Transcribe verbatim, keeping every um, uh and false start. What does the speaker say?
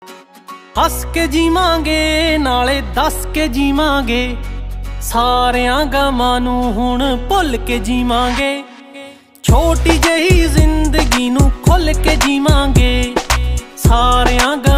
हस के जीवांगे नाले दस के जीवांगे, सारियां गमां नूं हुण भुल के जीवांगे। छोटी जही जिंदगी नूं खुल के जीवांगे, सारियां